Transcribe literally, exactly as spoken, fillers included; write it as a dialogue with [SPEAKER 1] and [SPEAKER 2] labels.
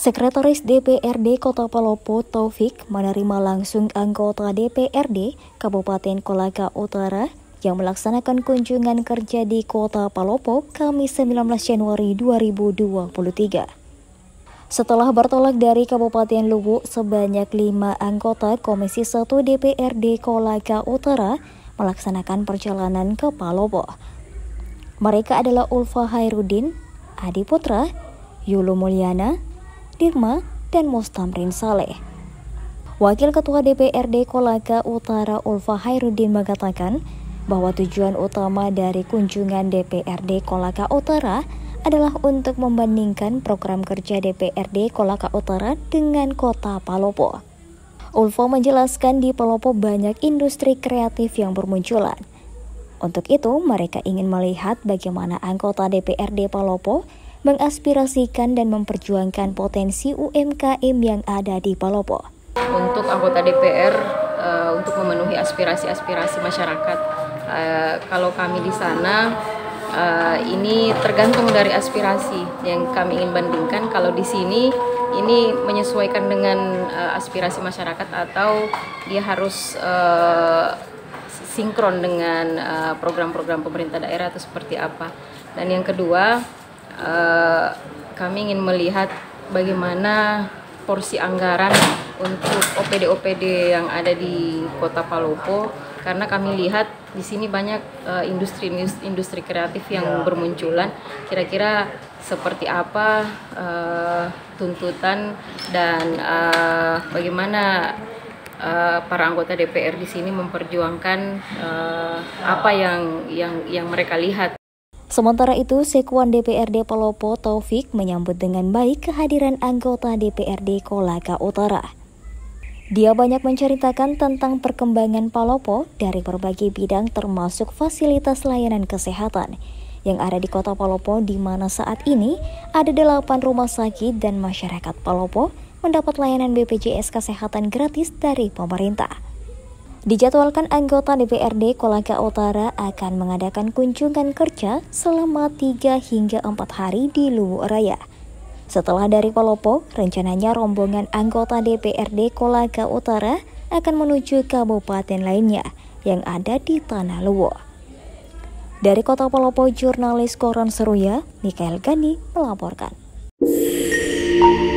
[SPEAKER 1] Sekretaris D P R D Kota Palopo Taufik menerima langsung anggota D P R D Kabupaten Kolaka Utara yang melaksanakan kunjungan kerja di Kota Palopo Kamis sembilan belas Januari dua ribu dua puluh tiga. Setelah bertolak dari Kabupaten Luwu, sebanyak lima anggota Komisi satu D P R D Kolaka Utara melaksanakan perjalanan ke Palopo. Mereka adalah Ulfa Hairudin, Adi Putra, Yulu Mulyana, Dirma, dan Mustamrin Saleh. Wakil Ketua D P R D Kolaka Utara Ulfa Hairudin mengatakan bahwa tujuan utama dari kunjungan D P R D Kolaka Utara adalah untuk membandingkan program kerja D P R D Kolaka Utara dengan Kota Palopo. Ulfa menjelaskan di Palopo banyak industri kreatif yang bermunculan. Untuk itu, mereka ingin melihat bagaimana anggota D P R D Palopo mengaspirasikan dan memperjuangkan potensi U M K M yang ada di Palopo.
[SPEAKER 2] Untuk anggota D P R uh, untuk memenuhi aspirasi-aspirasi masyarakat, uh, kalau kami di sana uh, ini tergantung dari aspirasi yang kami ingin bandingkan. Kalau di sini ini menyesuaikan dengan uh, aspirasi masyarakat atau dia harus uh, sinkron dengan uh, program-program pemerintah daerah atau seperti apa. Dan yang kedua, Uh, kami ingin melihat bagaimana porsi anggaran untuk O P D-O P D yang ada di Kota Palopo, karena kami lihat di sini banyak uh, industri industri kreatif yang bermunculan. Kira-kira seperti apa uh, tuntutan dan uh, bagaimana uh, para anggota D P R di sini memperjuangkan uh, apa yang yang yang mereka lihat.
[SPEAKER 1] Sementara itu, Sekwan D P R D Palopo Taufik menyambut dengan baik kehadiran anggota D P R D Kolaka Utara. Dia banyak menceritakan tentang perkembangan Palopo dari berbagai bidang termasuk fasilitas layanan kesehatan yang ada di Kota Palopo, di mana saat ini ada delapan rumah sakit dan masyarakat Palopo mendapat layanan B P J S kesehatan gratis dari pemerintah. Dijadwalkan anggota D P R D Kolaka Utara akan mengadakan kunjungan kerja selama tiga hingga empat hari di Luwu Raya. Setelah dari Palopo, rencananya rombongan anggota D P R D Kolaka Utara akan menuju kabupaten lainnya yang ada di Tanah Luwu. Dari Kota Palopo, jurnalis Koran Seruya, Mikael Gani melaporkan.